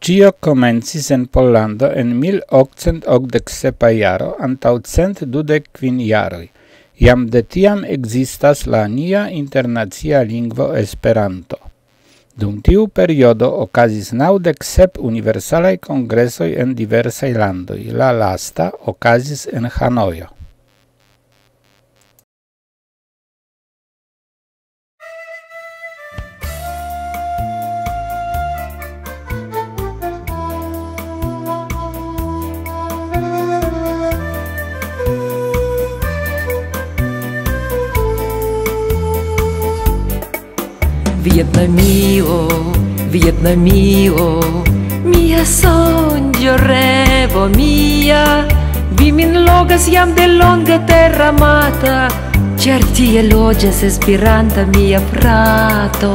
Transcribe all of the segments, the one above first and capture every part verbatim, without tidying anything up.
Ĉio komencis en Pollando en mil okcent okdek sepa jaro antaŭ cent dudek kvin jaroj. Jam de tiam ekzistas la nia internacia lingvo Esperanto. Dum tiu periodo okazis naŭdek sep universalaj kongresoj en diversaj landoj. La lasta okazis en Hanojo. Vietnamio, Vietnamio, mia sonĝo revo mia, vi min logas jam de longe terra amata, ĉar tie loĝas Esperanta mia frato.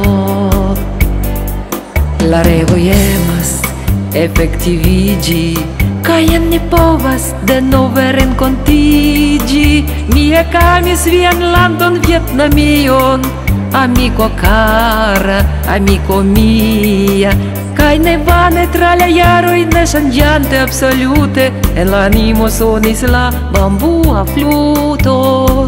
La revo emas efektiviĝi, kaj jam ne povas denove renkontiĝi. Mi ekamis vian landon Vietnamion, amico cara, amico mia, kaj ne vane tra la jaroj ne ŝanĝante absolute, en la animo sonis la bambua fluto.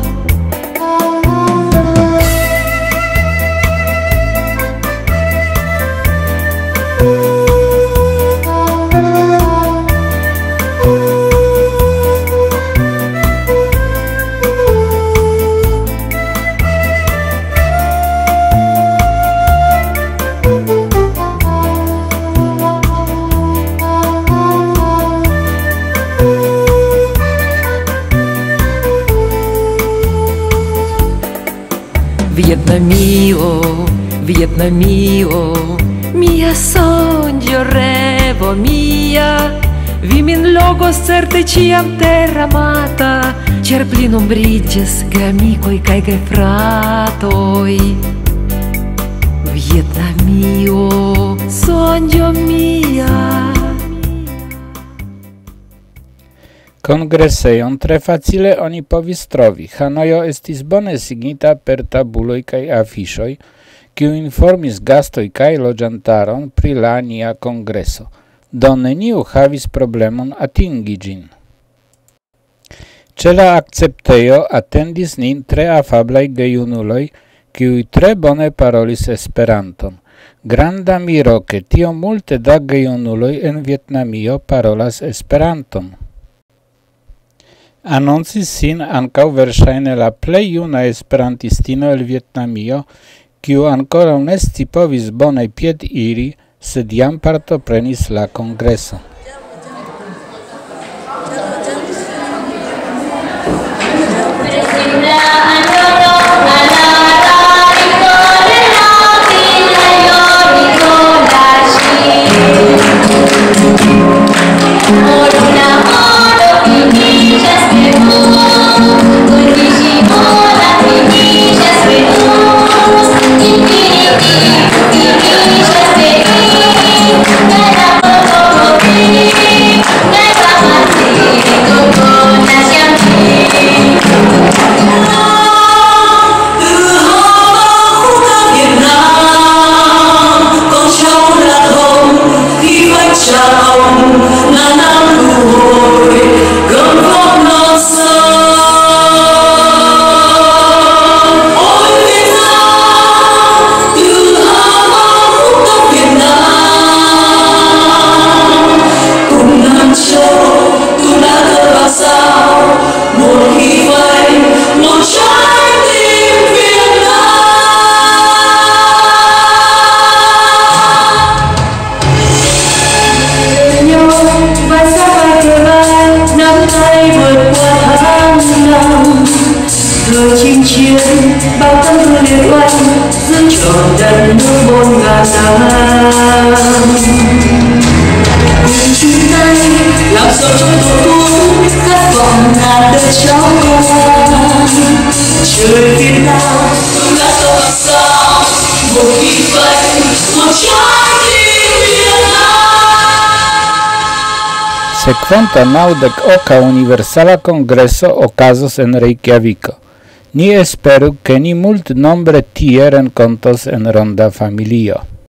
Vietnamio, Vietnamio, mia sonĝo revo mia, vi min logos certe ĉiam terra amata, ĉar pli nombriĝas geamikoj kaj gefratoj. Vietnamio, sonĝo mia. Kongresejon tre facile oni povis trovi. Hanojo estis bone signita per tabuloj kaj afiŝoj, kiu informis gastoj kaj loĝantaron pri la nia kongreso. Do neniu havis problemon atingi ĝin. Ĉe la akceptejo atendis nin tre afablaj gejunuloj, kiuj tre bone parolis Esperanton. Granda miro, ke tiom multe da gejunuloj en Vietnamio parolas Esperanton. Anoncis sin ankaŭ verŝajne la plej juna esperantistino el Vietnamio, kiu ankoraŭ ne scipovis bone piediri, sed jam partoprenis la kongreson. Sekvanta naŭdek oka universala kongreso okazos en Reykjaviko. Ni esperu, ke ni multnombre tie renkontos en ronda familio.